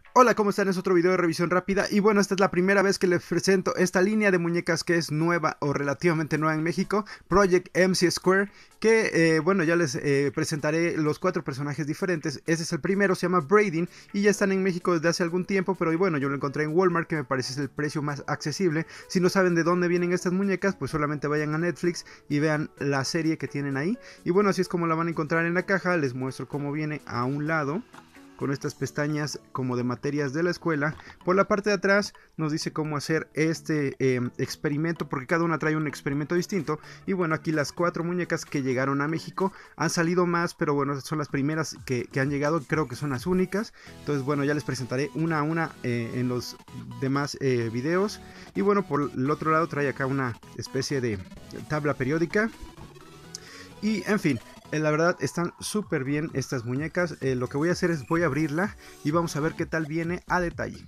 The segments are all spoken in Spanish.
Hola, ¿cómo están? Es otro video de revisión rápida y bueno, esta es la primera vez que les presento esta línea de muñecas que es nueva o relativamente nueva en México, Project MC Square, que bueno, ya les presentaré los 4 personajes diferentes. Ese es el primero, se llama Braiding y ya están en México desde hace algún tiempo, pero bueno, yo lo encontré en Walmart, que me parece es el precio más accesible. Si no saben de dónde vienen estas muñecas, pues solamente vayan a Netflix y vean la serie que tienen ahí. Y bueno, así es como la van a encontrar en la caja. Les muestro cómo viene a un lado, con estas pestañas como de materias de la escuela. Por la parte de atrás nos dice cómo hacer este experimento, porque cada una trae un experimento distinto. Y bueno, aquí las 4 muñecas que llegaron a México. Han salido más, pero bueno, son las primeras que han llegado, creo que son las únicas. Entonces bueno, ya les presentaré una a una en los demás videos. Y bueno, por el otro lado trae acá una especie de tabla periódica. Y en fin, la verdad están súper bien estas muñecas. Lo que voy a hacer es voy a abrirla y vamos a ver qué tal viene a detalle.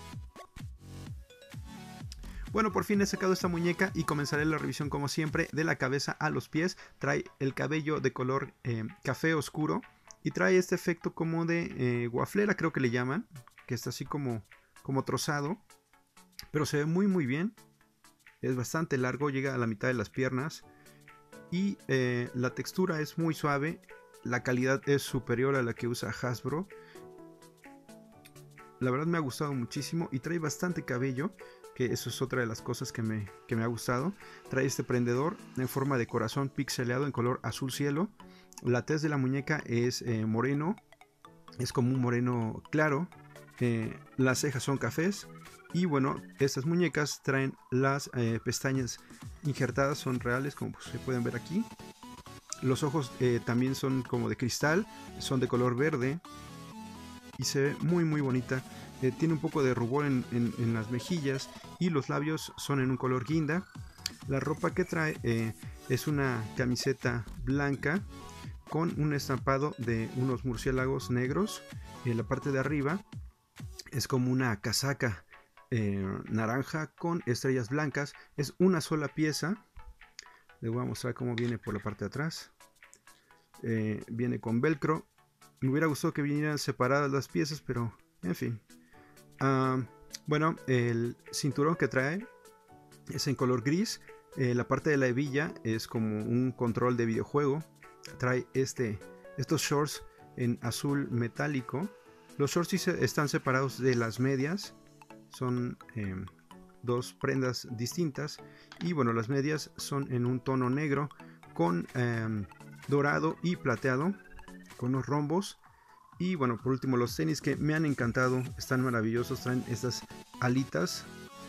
Bueno, por fin he sacado esta muñeca y comenzaré la revisión como siempre de la cabeza a los pies. Trae el cabello de color café oscuro y trae este efecto como de guaflera, creo que le llaman, que está así como trozado, pero se ve muy bien. Es bastante largo, llega a la mitad de las piernas y la textura es muy suave. La calidad es superior a la que usa Hasbro. La verdad me ha gustado muchísimo y trae bastante cabello, que eso es otra de las cosas que me ha gustado. Trae este prendedor en forma de corazón pixeleado en color azul cielo. La tez de la muñeca es moreno, es como un moreno claro. Las cejas son cafés. Y bueno, estas muñecas traen las pestañas injertadas, son reales, como se pueden ver aquí. Los ojos también son como de cristal, son de color verde y se ve muy bonita. Tiene un poco de rubor en las mejillas y los labios son en un color guinda. La ropa que trae es una camiseta blanca con un estampado de unos murciélagos negros. En la parte de arriba es como una casaca naranja con estrellas blancas. Es una sola pieza. Les voy a mostrar cómo viene por la parte de atrás. Viene con velcro. Me hubiera gustado que vinieran separadas las piezas, pero en fin. Bueno, el cinturón que trae es en color gris. La parte de la hebilla es como un control de videojuego. Trae estos shorts en azul metálico. Los shorts sí están separados de las medias. Son dos prendas distintas. Y bueno, las medias son en un tono negro con dorado y plateado, con unos rombos. Y bueno, por último los tenis, que me han encantado, están maravillosos, traen estas alitas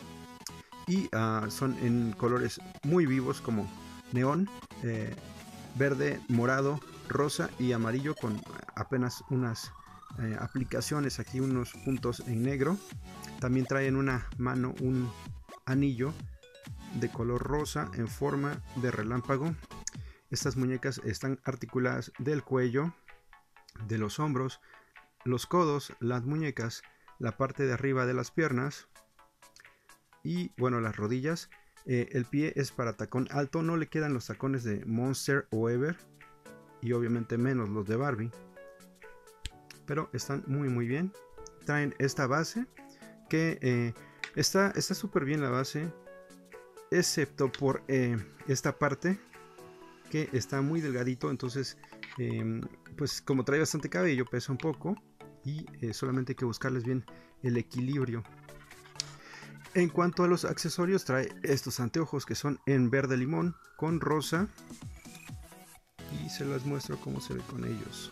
y son en colores muy vivos como neón, verde, morado, rosa y amarillo, con apenas unas aplicaciones aquí, unos puntos en negro. También trae en una mano un anillo de color rosa en forma de relámpago. Estas muñecas están articuladas del cuello, de los hombros, los codos, las muñecas, la parte de arriba de las piernas y bueno, las rodillas. El pie es para tacón alto, no le quedan los tacones de Monster o Ever y obviamente menos los de Barbie, pero están muy bien. Traen esta base que está súper bien la base, excepto por esta parte que está muy delgadito. Entonces pues como trae bastante cabello, pesa un poco y solamente hay que buscarles bien el equilibrio. En cuanto a los accesorios, trae estos anteojos que son en verde limón con rosa y se las muestro cómo se ve con ellos.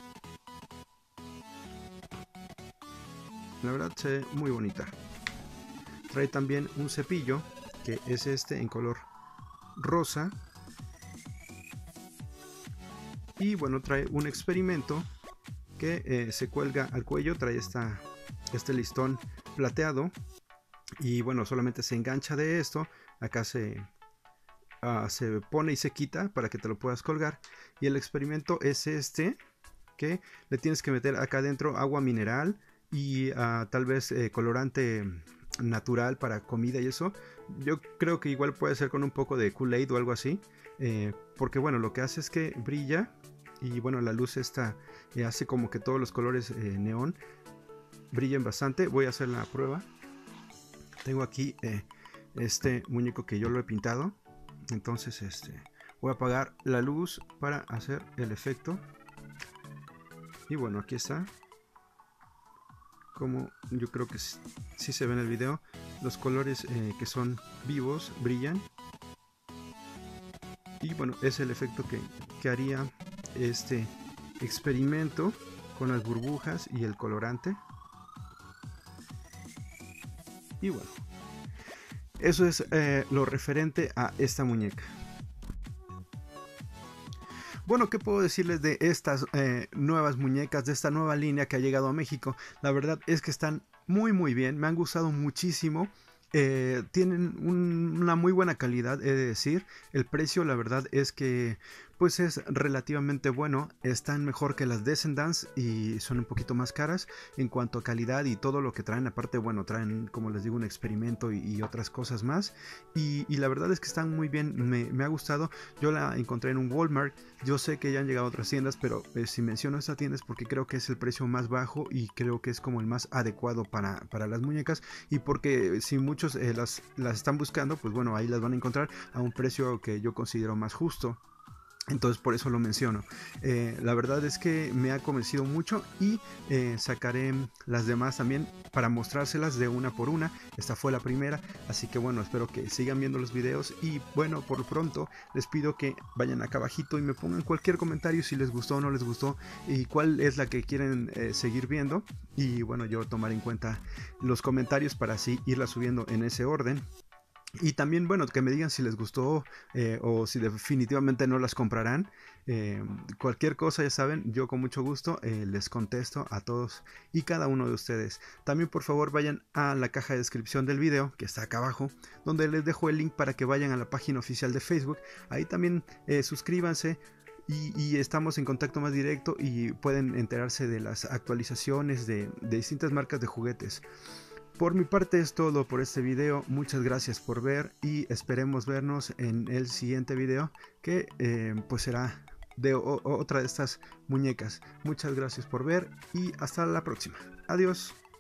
La verdad se ve muy bonita. Trae también un cepillo que es este en color rosa. Y bueno, trae un experimento que se cuelga al cuello. Trae este listón plateado. Y bueno, solamente se engancha de esto. Acá se pone y se quita para que te lo puedas colgar. Y el experimento es este, que le tienes que meter acá adentro agua mineral y tal vez colorante natural para comida y eso. Yo creo que igual puede ser con un poco de Kool-Aid o algo así, porque bueno, lo que hace es que brilla y bueno, la luz esta hace como que todos los colores neón brillen bastante. Voy a hacer la prueba. Tengo aquí este muñeco que yo lo he pintado. Entonces voy a apagar la luz para hacer el efecto. Y bueno, aquí está. Como yo creo que sí se ve en el video, los colores que son vivos brillan. Y bueno, es el efecto que haría este experimento con las burbujas y el colorante. Y bueno, eso es lo referente a esta muñeca. Bueno, ¿qué puedo decirles de estas nuevas muñecas, de esta nueva línea que ha llegado a México? La verdad es que están muy bien, me han gustado muchísimo. Tienen una muy buena calidad, he de decir. El precio, la verdad es que pues es relativamente bueno. Están mejor que las Descendants y son un poquito más caras en cuanto a calidad y todo lo que traen. Aparte, bueno, traen, como les digo, un experimento y otras cosas más. Y la verdad es que están muy bien, me ha gustado. Yo la encontré en un Walmart. Yo sé que ya han llegado a otras tiendas, pero si menciono esta tienda es porque creo que es el precio más bajo y creo que es como el más adecuado para las muñecas. Y porque si muchos las están buscando, pues bueno, ahí las van a encontrar a un precio que yo considero más justo. Entonces por eso lo menciono. La verdad es que me ha convencido mucho y sacaré las demás también para mostrárselas de una por una. Esta fue la primera, así que bueno, espero que sigan viendo los videos y bueno, por lo pronto les pido que vayan acá abajito y me pongan cualquier comentario si les gustó o no les gustó y cuál es la que quieren seguir viendo. Y bueno, yo tomaré en cuenta los comentarios para así irla subiendo en ese orden. Y también, bueno, que me digan si les gustó o si definitivamente no las comprarán. Cualquier cosa, ya saben, yo con mucho gusto les contesto a todos y cada uno de ustedes. También, por favor, vayan a la caja de descripción del video, que está acá abajo, donde les dejo el link para que vayan a la página oficial de Facebook. Ahí también suscríbanse. Y estamos en contacto más directo y pueden enterarse de las actualizaciones de distintas marcas de juguetes. Por mi parte es todo por este video, muchas gracias por ver y esperemos vernos en el siguiente video que pues será de otra de estas muñecas. Muchas gracias por ver y hasta la próxima. Adiós.